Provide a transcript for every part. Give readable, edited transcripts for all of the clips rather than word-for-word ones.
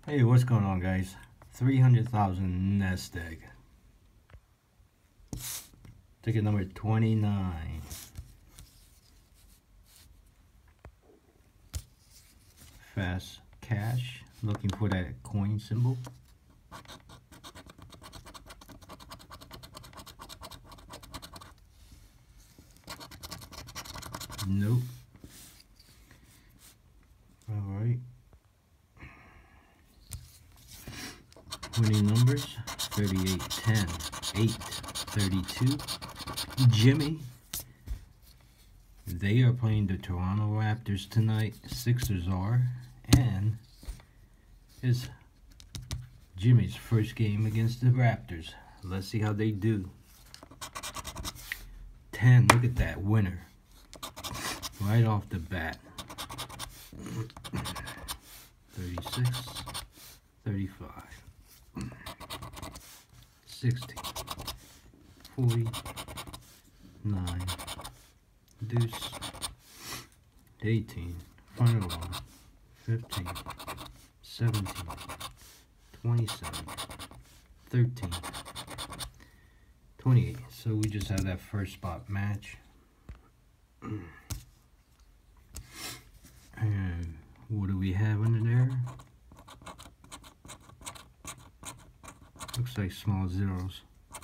Hey, what's going on, guys? 300,000 nest egg. Ticket number 29. Fast cash. Looking for that coin symbol. Nope. Alright. Winning numbers 38, 10, 8, 32. Jimmy. They are playing the Toronto Raptors tonight. Sixers are. And it's Jimmy's first game against the Raptors. Let's see how they do. 10. Look at that winner. Right off the bat. 36. 35. 60. 40. 9. Deuce. 18. Front of the line. 15. 17. 27. 13. 28. So we just have that first spot match. And what do we have under there? Looks like small zeros.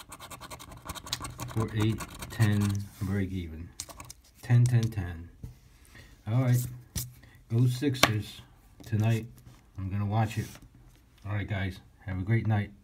4, 8, 10, break even. 10, 10, 10. Alright. Go Sixers. Tonight, I'm going to watch it. Alright, guys. Have a great night.